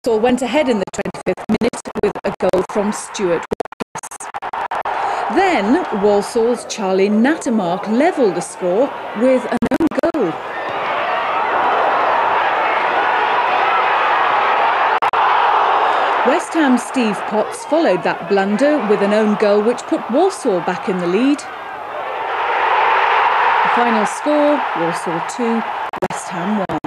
Walsall went ahead in the 25th minute with a goal from Stuart. Then Walsall's Charlie Ntamark levelled the score with an own goal. West Ham's Steve Potts followed that blunder with an own goal which put Walsall back in the lead. The final score, Walsall 2, West Ham 1.